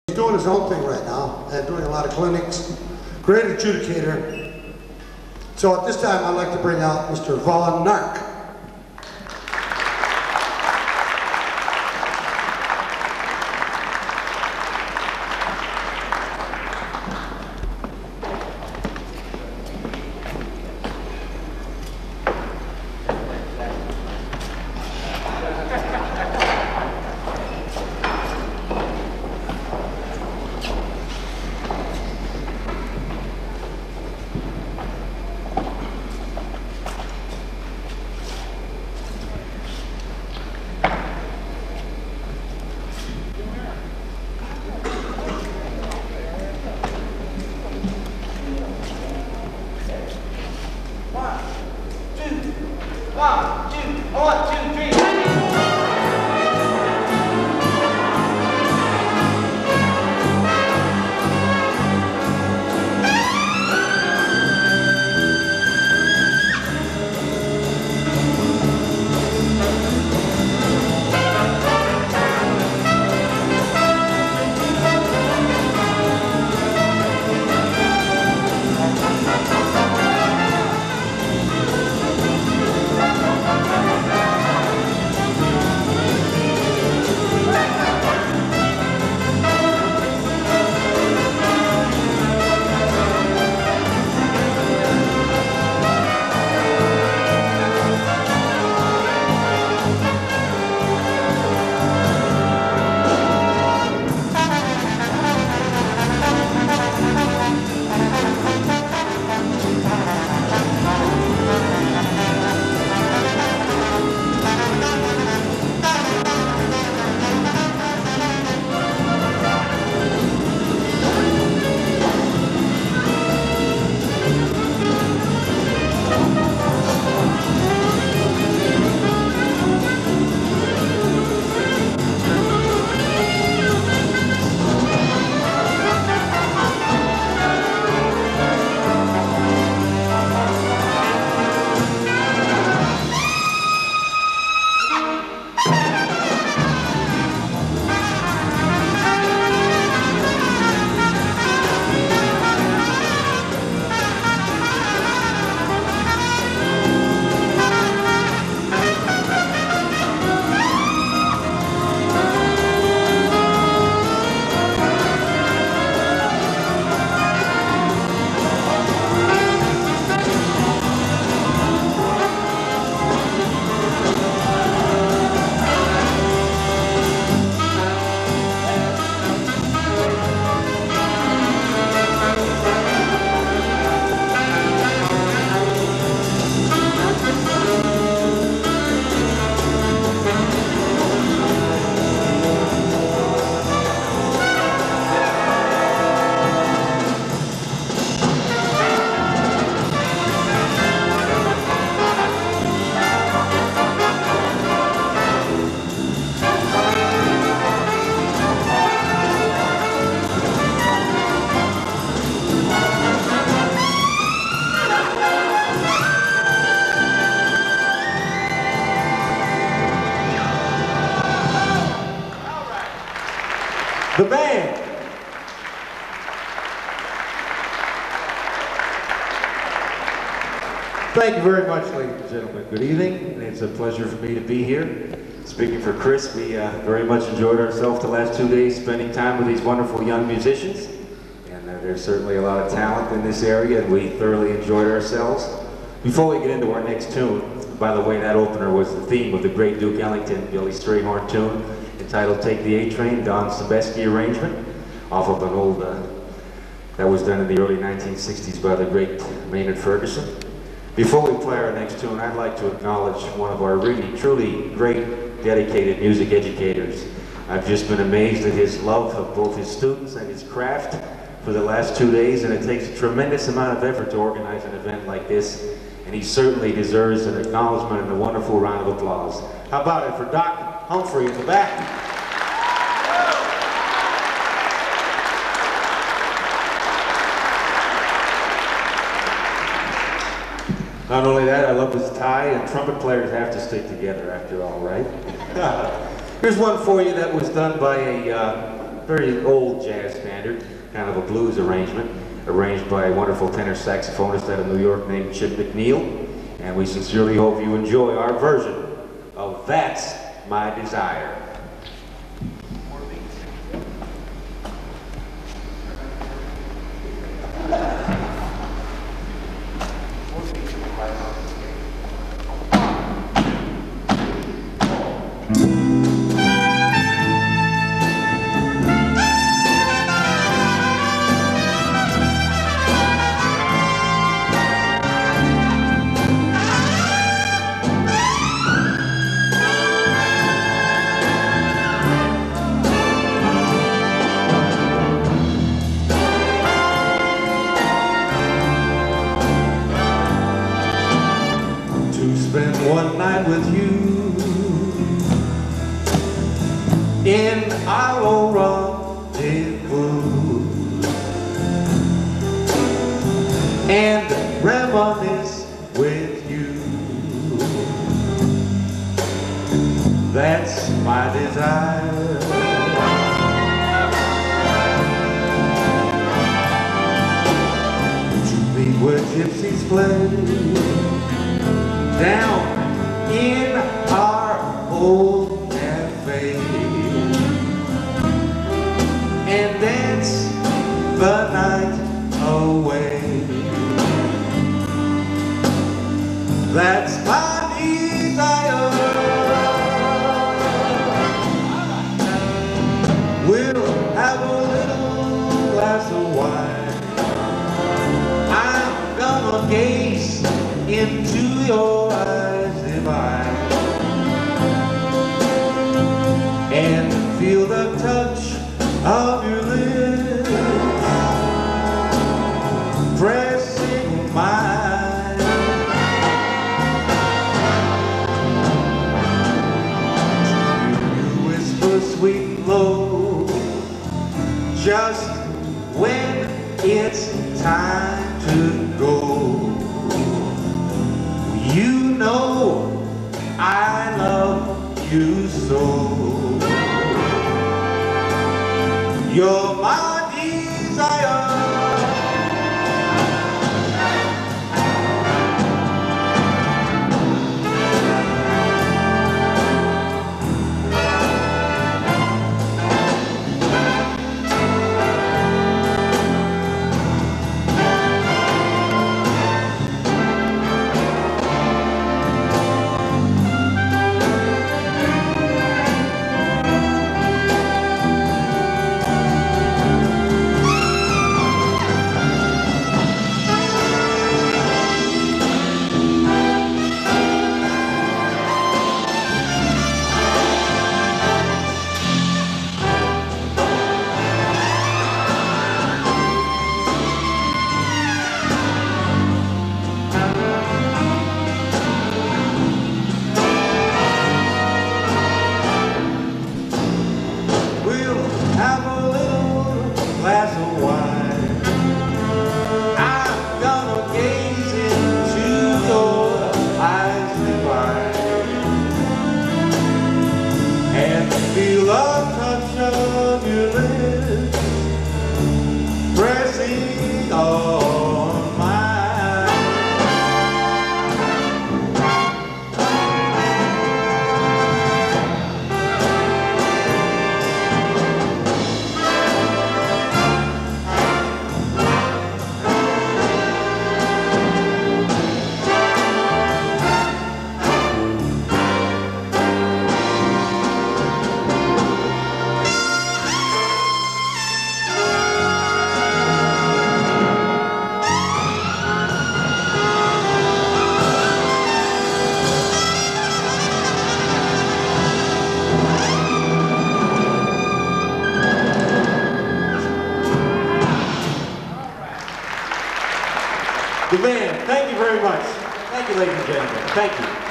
He's doing his own thing right now and doing a lot of clinics. Great adjudicator. So at this time, I'd like to bring out Mr. Vaughn Nark. One, two, three. The band. Thank you very much, ladies and gentlemen. Good evening. It's a pleasure for me to be here. Speaking for Chris, we very much enjoyed ourselves the last 2 days spending time with these wonderful young musicians. And there's certainly a lot of talent in this area, and we thoroughly enjoyed ourselves. Before we get into our next tune, by the way, that opener was the theme of the great Duke Ellington, Billy Strayhorn tune, entitled Take the A-Train, Don Sebesky arrangement, off of an old, that was done in the early 1960s by the great Maynard Ferguson. Before we play our next tune, I'd like to acknowledge one of our really, truly great, dedicated music educators. I've just been amazed at his love of both his students and his craft for the last 2 days, and it takes a tremendous amount of effort to organize an event like this, and he certainly deserves an acknowledgement and a wonderful round of applause. How about it for Doc Humphrey in the back? Not only that, I love his tie, and trumpet players have to stick together after all, right? Here's one for you that was done by a very old jazz standard, kind of a blues arrangement, arranged by a wonderful tenor saxophonist out of New York named Chip McNeil. And we sincerely hope you enjoy our version of That's My Desire. Spend one night with you in our rendezvous and reminisce with you. That's my desire. To meet where gypsies play down in our old cafe and dance the night away. That's my desire. We'll have a little glass of wine. I'm gonna gaze into your eyes divine and feel the touch of your lips pressing mine. You whisper sweet and low just when it's time to go. You know I love you so. You're my desire. Have a little glass of wine. I'm gonna gaze into your eyes divine and feel the touch of your lips pressing on mine. The band, thank you very much. Thank you, ladies and gentlemen. Thank you.